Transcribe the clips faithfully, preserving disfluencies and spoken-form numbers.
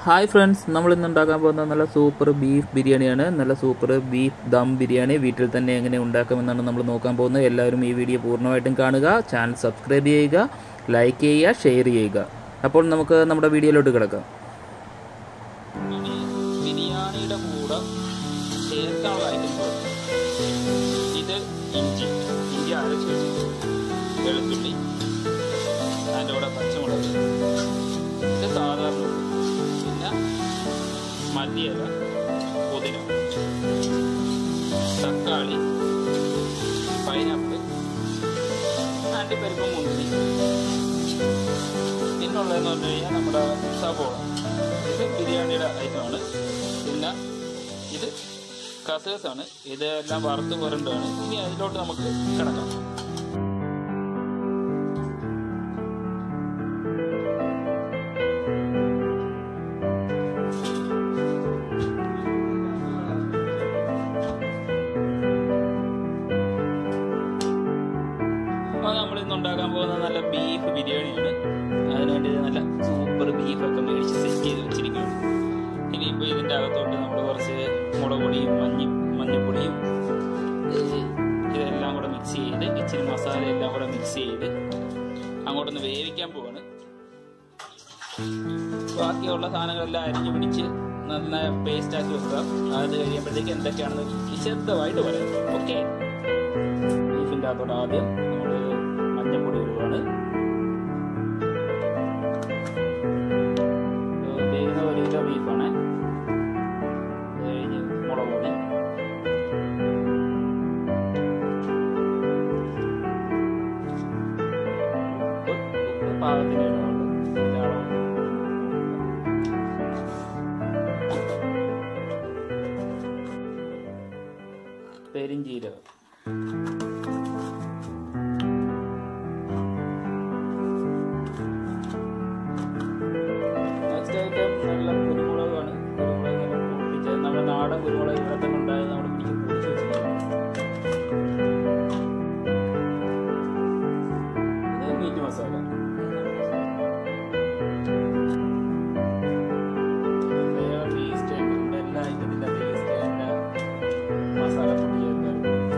Hi friends, നമ്മൾ ഇന്ന് ഉണ്ടാക്കാൻ പോകുന്ന നല്ല സൂപ്പർ ബീഫ് ബിരിയാണിയാണ്. നല്ല സൂപ്പർ ബീഫ് ദം ബിരിയാണി വീട്ടിൽ തന്നെ എങ്ങനെ ഉണ്ടാക്കാമെന്നാണ് നമ്മൾ നോക്കാൻ പോകുന്നത്. എല്ലാവരും ഈ വീഡിയോ പൂർണ്ണമായിട്ടും കാണുക, ചാനൽ സബ്സ്ക്രൈബ് ചെയ്യുക, ലൈക്ക് ചെയ്യുക, ഷെയർ ചെയ്യുക. അപ്പോൾ നമുക്ക് നമ്മുടെ വീഡിയോയിലോട്ട് കിടക്കാം. ബിരിയാണിയുടെ കൂടെ ചേർക്കാനുള്ള ഐറ്റംസ് ഇത് ഇഞ്ചി ഇഞ്ചി അരച്ച് വെച്ചിട്ട്, വെളുത്തുള്ളി, അതിൻ്റെ കൂടെ പച്ചമുളക്, ഇത് സാധാരണ, പിന്നെ മല്ലിയില, പുതിന, തക്കാളി, പൈനാപ്പിൾ, അണ്ടിപ്പരിപ്പ്, മുന്തിരി. പിന്നുള്ളതെന്ന് പറഞ്ഞു കഴിഞ്ഞാൽ നമ്മുടെ സവോള. ഇത് ബിരിയാണിയുടെ ഐറ്റമാണ്. പിന്നെ ഇത് കസേഴ്സാണ്. ഇതെല്ലാം വറുത്ത് പുരണ്ടാണ്. ഇനി അതിലോട്ട് നമുക്ക് കിടക്കാം. അപ്പോൾ നമ്മൾ ഇന്ന് ഉണ്ടാക്കാൻ പോകുന്ന നല്ല ബീഫ് ബിരിയാണിയാണ്. അതിനുവേണ്ടി നല്ല സൂപ്പർ ബീഫൊക്കെ മേടിച്ച് സെറ്റ് ചെയ്ത് വെച്ചിരിക്കുകയാണ്. ഇനിയിപ്പോൾ ഇതിൻ്റെ അകത്തോട്ട് നമ്മൾ കുറച്ച് മുളക് പൊടിയും മഞ്ഞ മഞ്ഞപ്പൊടിയും ഇതെല്ലാം കൂടെ മിക്സ് ചെയ്ത്, ഇച്ചിരി മസാല എല്ലാം കൂടെ മിക്സ് ചെയ്ത് അങ്ങോട്ടൊന്ന് വേവിക്കാൻ പോവാണ്. ബാക്കിയുള്ള സാധനങ്ങളെല്ലാം അരിഞ്ഞു പിടിച്ച് നന്നായി പേസ്റ്റ് ആക്കി വെക്കുക. അത് കഴിയുമ്പോഴത്തേക്ക് എന്തൊക്കെയാണെന്ന് വിശദമായിട്ട് പറയാം. ഓക്കെ, ബീഫിൻ്റെ അകത്തോട്ട് ആദ്യം നമ്മൾ മഞ്ഞപ്പൊടി ഇടുവാണ്. വേകുന്ന ഒരു കിലോ ബീഫാണ്. അത് കഴിഞ്ഞ് മുളക് പൊടി, ഉപ്പ് പാകത്തിന് ഇടുന്നുണ്ട്. പെരിഞ്ചീരകം, നല്ല കുരുമുളകാണ്. കുരുമുളക് നല്ല പൊടിപ്പിച്ചത്, നമ്മുടെ നാടൻ കുരുമുളക് ഇവിടെ തന്നെ ഉണ്ടായത്. നമ്മൾ പിടിച്ച് പൊടിച്ച് വെച്ചിട്ടുണ്ട്. ഇത് മീറ്റ് മസാല, ടേസ്റ്റ് ആയിട്ടുണ്ട്. എല്ലാ ഐറ്റത്തിൻ്റെ ടേസ്റ്റ് അതിൻ്റെ മസാല പൊടി ചേർക്കാൻ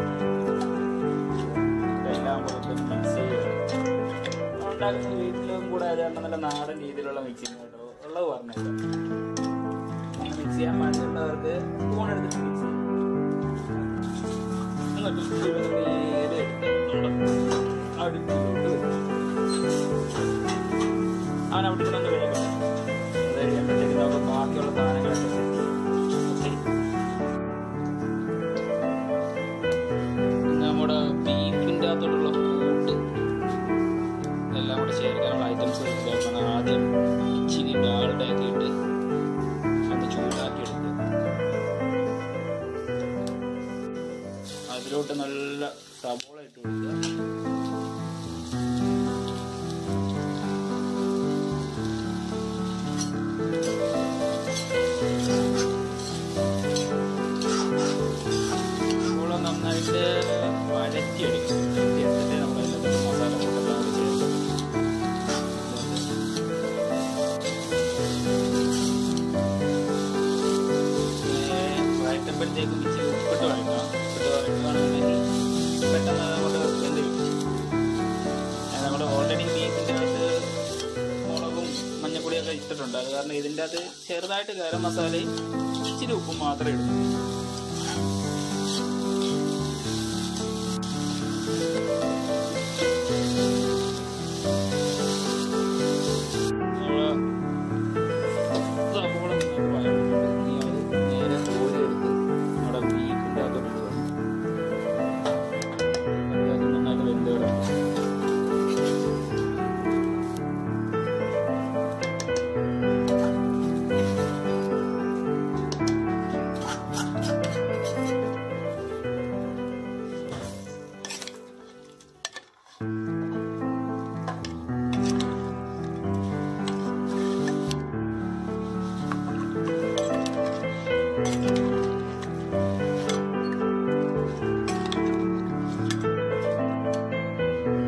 എല്ലാം കൂടെ മിക്സ് ചെയ്യുക. ഉണ്ടാക്കുന്ന വീട്ടിലും കൂടെ അത് നല്ല നാടൻ രീതിയിലുള്ള മിക്സിങ് കേട്ടോ ഉള്ളത് പറഞ്ഞില്ല. അങ്ങനെ മിക്സ് ചെയ്യാൻ വേണ്ടിയുള്ളവർക്ക് സ്പൂൺ എടുത്തിട്ട് മിക്സ് ചെയ്യും. നേരെ എടുത്ത് നമ്മുടെ അടുപ്പിലോട്ട് വെക്കും. അവൻ അവിടെ നിന്ന് വേഗം അത് കഴിയുമ്പോഴത്തേക്ക് നമുക്ക് ബാക്കിയുള്ള സാധനങ്ങളൊക്കെ സെറ്റ് ചെയ്യും. ഓക്കെ, നമ്മുടെ ബീഫിൻ്റെ അകത്തോട്ടുള്ള കൂട്ട് എല്ലാം കൂടെ ചേർക്കാനുള്ള ഐറ്റംസ് ചേർക്കണം. ആദ്യം ഇച്ചിരി ഡാൽഡയൊക്കെ ഇട്ട് അത് ചൂടാക്കി എടുത്ത് അതിലോട്ട് നല്ല സവോള ഇട്ട് കൊടുക്കുക. സവോള നന്നായിട്ട് വഴറ്റിയെടുക്കും. വഴറ്റിയെടുത്തിട്ട് നമ്മൾ അതിനകത്ത് മസാല കൂട്ടെല്ലാം കൂടി ചേർക്കും. വഴറ്റുമ്പോഴത്തേക്കും ഇച്ചിരി ഉപ്പിട്ട് വഴറ്റണം. ഉപ്പിട്ട് വഴറ്റുകയാണെന്നുണ്ടെങ്കിൽ പെട്ടെന്ന് അങ്ങോട്ട് വെന്ത് കിട്ടും. നമ്മൾ ഓൾറെഡി ബീഫിൻ്റെ അകത്ത് മുളകും മഞ്ഞപ്പൊടിയൊക്കെ ഇട്ടിട്ടുണ്ട്. അത് കാരണം ഇതിൻ്റെ അകത്ത് ചെറുതായിട്ട് ഗരം മസാലയും ഇച്ചിരി ഉപ്പും മാത്രമേ ഇടൂ.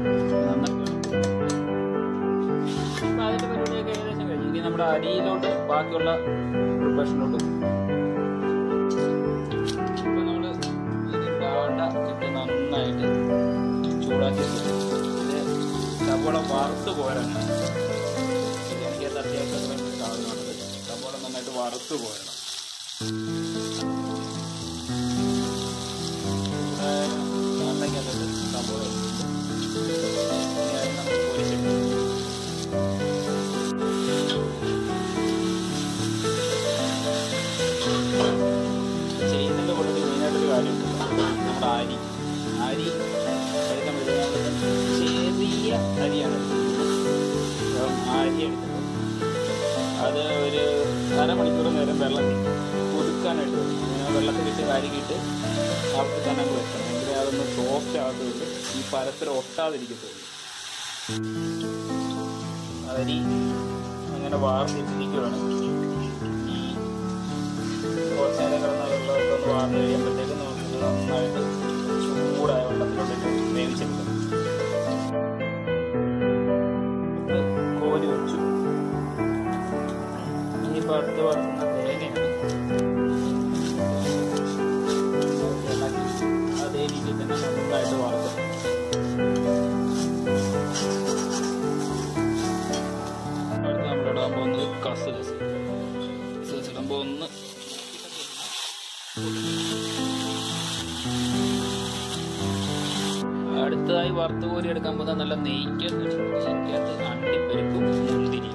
നമ്മുടെ അരിയിലോട്ട് ബാക്കിയുള്ള പ്രിപ്പറേഷനോട്ട് ഇപ്പം നമ്മൾ ഇത് ഡാൽഡ ഇട്ട് നന്നായിട്ട് ചൂടാക്കി വെച്ചിട്ടുണ്ട്. ഇത് സവോള വറുത്ത് പോരണം. ബിരിയാണിക്കകത്ത് അത്യാവശ്യം വേണ്ട സാധനമാണത്. സവോള നന്നായിട്ട് വറുത്ത് പോരണം. എണ്ണയ്ക്കകത്ത് സവോള നമുക്ക് പൊരിച്ചിട്ട് ചെയ്യുന്നതിൻ്റെ കൂട്ടത്തിൽ മെയിനായിട്ടൊരു കാര്യമുണ്ട്. നമ്മുടെ അരി അരി എടുക്കാൻ പറ്റുന്നത് ചെറിയ അരിയാണ് അരി എടുക്കുന്നത്. അത് ഒരു അരമണിക്കൂർ നേരം വെള്ളത്തിൽ കുതുക്കാനായിട്ട് വെള്ളത്തിലിട്ട് കഴുകിയിട്ട് അവർക്ക് തന്നെ അങ്ങ് വെക്കണം. എങ്കിലേ അതൊന്ന് സോഫ്റ്റ് ആകുന്നുണ്ട്, ഈ പരസ്പരം ഒട്ടാതിരിക്കത്തുള്ളൂ. അരി അങ്ങനെ വാർന്നിട്ടിരിക്കുകയാണ്. ഈ കുറച്ച് നേരം കിടന്ന വെള്ളമൊക്കെ ഒന്ന് വാർന്ന് കഴിയുമ്പോഴത്തേക്കും നമുക്ക് നന്നായിട്ട് ചൂടായ വെള്ളത്തിലോട്ടിട്ട് വേവിച്ചെടുക്കാം. കോരി വെച്ചു. ഇനിയിപ്പോൾ അടുത്ത് വറുക്കുന്ന തേങ്ങയാണ്. അതേ രീതിയിൽ തന്നെ നന്നായിട്ട് വറുത്ത് അടുത്ത് നമ്മളിടാൻ പോകുന്നത് കസ്കസ്. കസ്കസ് ഇടുമ്പോൾ ഒന്ന് അടുത്തതായി വറുത്ത് കോരി എടുക്കാൻ പോകുന്ന നല്ല നെയ്ക്കകത്ത് നെയ്ക്കകത്ത് അണ്ടിപ്പരിപ്പും മുന്തിരിയും.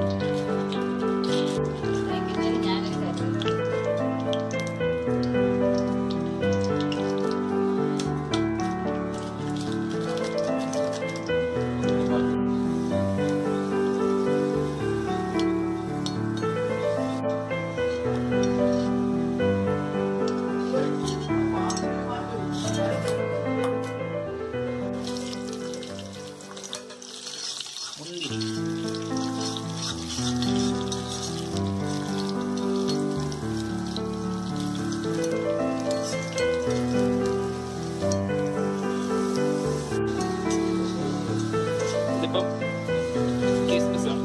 ഇതിപ്പം കിസ്മിസാണ്.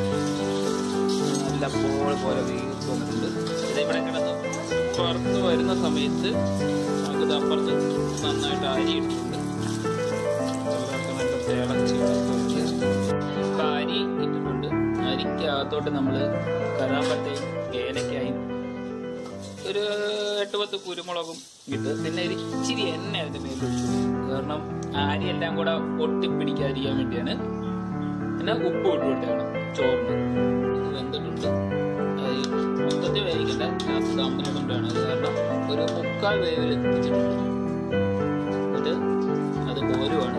നല്ല ബോൾ പോലെ വീർത്ത് വന്നിട്ടുണ്ട്. ഇത് ഇവിടെ കിടന്ന് പുറത്ത് വരുന്ന സമയത്ത് നമുക്കിത് അപ്പുറത്ത് നന്നായിട്ട് അരി ഇട്ടിട്ടുണ്ട്. വെള്ളമൊക്കെ നല്ല തിളച്ച് ഇപ്പം അരി ഇട്ടിട്ടുണ്ട്. അരിക്കകത്തോട്ട് നമ്മൾ കറാമ്പട്ടയും ഏലക്കായും ഒരു എട്ട് പത്ത് കുരുമുളകും ഇട്ട് പിന്നെ ഒരു ഇച്ചിരി എണ്ണ അതിൻ്റെ മേലിൽ ഒഴിച്ചു. കാരണം അരി എല്ലാം കൂടെ ഒട്ടിപ്പിടിക്കാതിരിക്കാൻ വേണ്ടിയാണ്. പിന്നെ ഉപ്പ് ഇട്ട് കൊടുത്തേക്കണം ചോറിന്. ഇത് വെന്തിട്ടുണ്ട്. അത് മൊത്തത്തിൽ വേവിക്കണ്ട, ലാസ്റ്റ് ദമ്മിലിടുകൊണ്ടാണ്. അത് കാരണം ഒരു മുക്കാൽ വേവിൽ വെച്ചിട്ടുണ്ട്. ഇത് അത് കോരുവാണ്.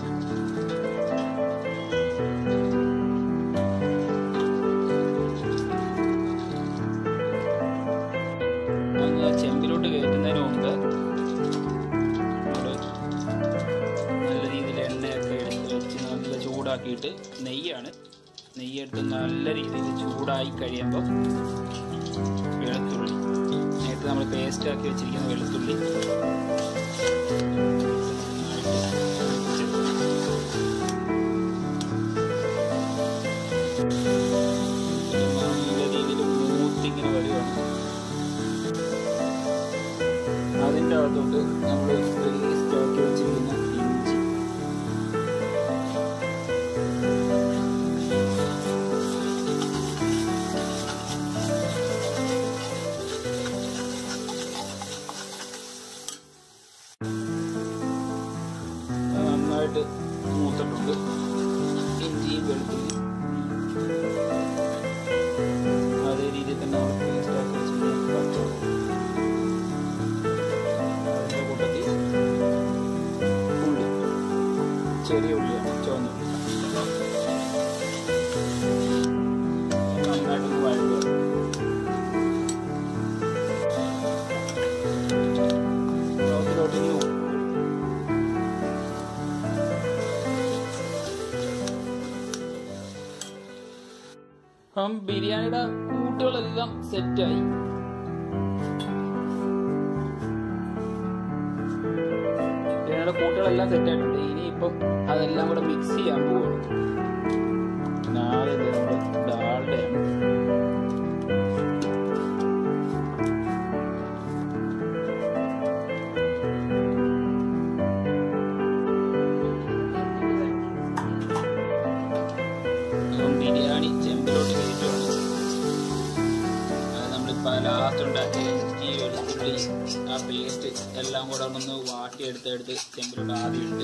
ചെമ്പിലോട്ട് കയറ്റുന്നതിന് മുമ്പ് നല്ല രീതിയിൽ എണ്ണയൊക്കെ എടുത്ത് വെച്ച് നല്ല ചൂടാക്കിയിട്ട് നെയ്യാണ് നെയ്യെടുത്ത് നല്ല രീതിയിൽ ചൂടായി കഴിയുമ്പോൾ വെളുത്തുള്ളി നേരത്തെ നമ്മൾ പേസ്റ്റ് ആക്കി വെച്ചിരിക്കുന്ന വെളുത്തുള്ളി നല്ല രീതിയിൽ മൂത്തിങ്ങനെ വരുവാണ്. അതിൻ്റെ അകത്തോട്ട് നമ്മൾ പേസ്റ്റ് ആക്കി വെച്ചിരിക്കുന്ന ഇഞ്ചി നന്നായിട്ട് മൂത്തിട്ടുണ്ട്. ഇഞ്ചിയും വെളുത്തുള്ളി അതേ രീതിയിൽ തന്നെ നമ്മൾ പേസ്റ്റ് ആക്കി വെച്ചിരിക്കുന്ന പച്ചമുളക് ചെറിയ ഉള്ളിയാണ് ചുവന്ന ഉള്ളി നന്നായിട്ടൊന്ന് വഴറ്റുക. ലോട്ടിലോട്ട് ഇനി ഉപ്പ് അപ്പം ബിരിയാണിയുടെ കൂട്ടുകളെല്ലാം സെറ്റായി. ബിരിയാണിയുടെ കൂട്ടുകളെല്ലാം സെറ്റായിട്ടുണ്ട്. ഇനിയിപ്പം അതെല്ലാം കൂടെ മിക്സ് ചെയ്യാൻ പോവുകയാണ്. നാളെ നമ്മൾ ഡാൽഡയാണ് ഉള്ളി ആ പേസ്റ്റ് എല്ലാം കൂടെ ഒന്ന് വാട്ടിയെടുത്തെടുത്ത് ചെമ്പിലോട്ട് ആദ്യം ഇട്ട്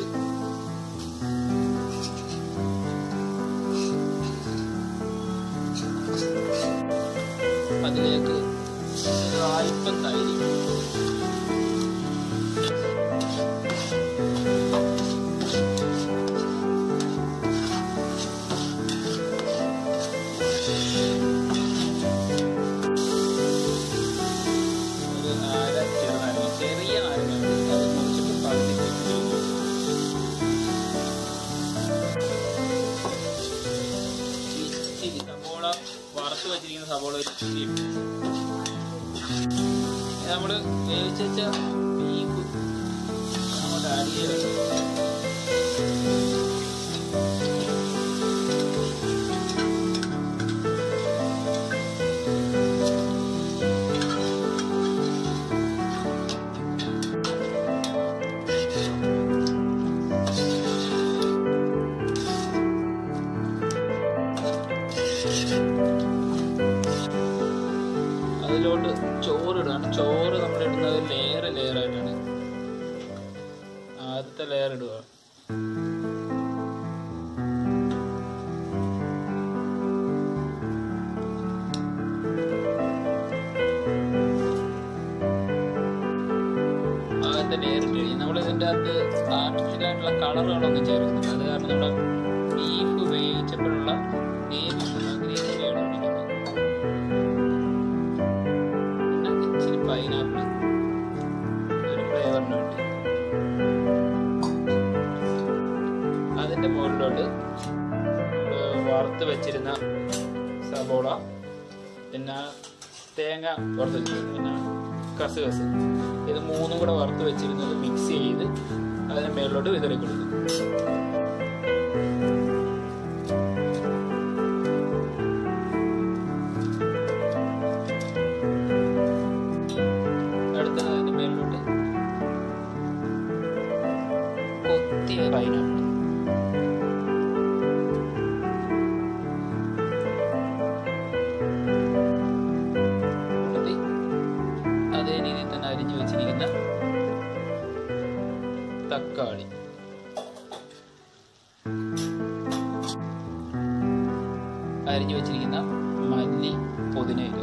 അതിലേക്ക് അല്പം തൈര് വറുത്ത് വെച്ചിരിക്കുന്ന സവോള ഒരു ചില്ലി നമ്മൾ വേവിച്ച് വെച്ച ബീഫ് അങ്ങോട്ട് ആഡ് ചെയ്ത് അതിലോട്ട് ചോറ് ഇടുകയാണ്. ചോറ് നമ്മൾ ഇടുന്നത് ലെയർ ലെയർ ആയിട്ടാണ്. ആദ്യത്തെ ലെയർ ഇടുക, ആദ്യത്തെ ലെയർ ഇട്ട് കഴിഞ്ഞാൽ നമ്മൾ ഇതിൻ്റെ അകത്ത് ആർട്ടിഫിഷ്യൽ ആയിട്ടുള്ള കളറുകളൊന്നും ചേർക്കുന്നില്ല. അത് കാരണം നമ്മുടെ ബീഫ് വേവിച്ചപ്പോഴുള്ള ഗ്രേവി ഗ്രേവിയാണ് ഇരിക്കുന്നത്. പൈനാപ്പിൾ ഒരു ഫ്ലേവറിന് വേണ്ടി. അതിൻ്റെ മുകളിലോട്ട് വറുത്ത് വെച്ചിരുന്ന സവോള, പിന്നെ തേങ്ങ വറുത്ത് വെച്ചിരുന്നത്, പിന്നെ കസുകസ്, ഇത് മൂന്നും കൂടെ വറുത്ത് വെച്ചിരുന്നത് മിക്സ് ചെയ്ത് അതിന് മേളിലോട്ട് വിതറി കൊടുക്കും. പൈനാപ്പിൾ അതേ രീതിയിൽ തന്നെ അരിഞ്ഞു വെച്ചിരിക്കുന്ന തക്കാളി, അരിഞ്ഞു വെച്ചിരിക്കുന്ന മല്ലി, പുതിനയില,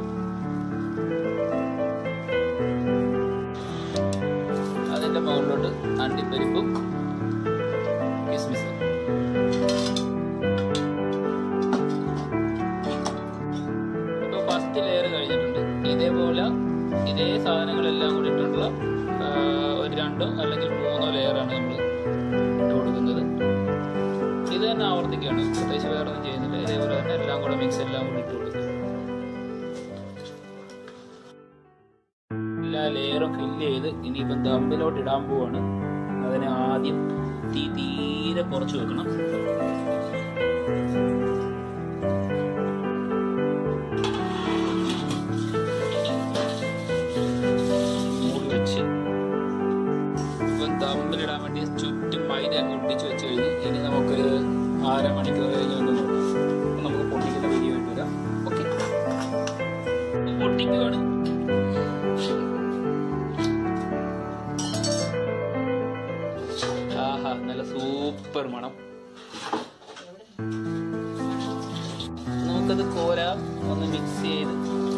അതിന്റെ മുകളിലോട്ട് അണ്ടിപ്പരിപ്പും കിസ്മിസ്. ഇപ്പൊ ഫസ്റ്റ് ലെയർ കഴിഞ്ഞിട്ടുണ്ട്. ഇതേപോലെ ഇതേ സാധനങ്ങളെല്ലാം കൂടി ഇട്ടുള്ള ഒരു രണ്ടോ അല്ലെങ്കിൽ മൂന്നോ ലെയറാണ് നമ്മൾ ഇട്ട് കൊടുക്കുന്നത്. ഇത് തന്നെ ആവർത്തിക്കുകയാണ്, പ്രത്യേകിച്ച് വേറെ ഒന്നും ചെയ്യുന്നില്ല. ഇതേപോലെ തന്നെ എല്ലാം കൂടെ മിക്സ് എല്ലാം കൂടി ഇട്ട് കൊടുക്കുക. എല്ലാ ലെയറും ഫില്ല് ചെയ്ത് ഇനിയിപ്പം ദമ്മിലോട്ട് ഇടാൻ പോവാണ്. അതിനെ ആദ്യം തീ തീരെ കുറച്ച് വെക്കണം. മൂടി വെച്ച് ഇപ്പം ദമ്മിലിടാൻ വേണ്ടി ചുറ്റും മൈദ ഒട്ടിച്ച് വെച്ച് കഴിഞ്ഞ് ഇനി നമുക്കൊരു അരമണിക്കൂർ കഴിഞ്ഞ് ഒന്ന് നോക്കാം. അപ്പം നമുക്ക് പൊട്ടിക്കുന്ന വീഡിയോ ആയിട്ട് വരാം. ഓക്കെ, പൊട്ടിക്കുകയാണ്. നല്ല സൂപ്പർ മണം. നമുക്കത് കോരാം, ഒന്ന് മിക്സ് ചെയ്ത്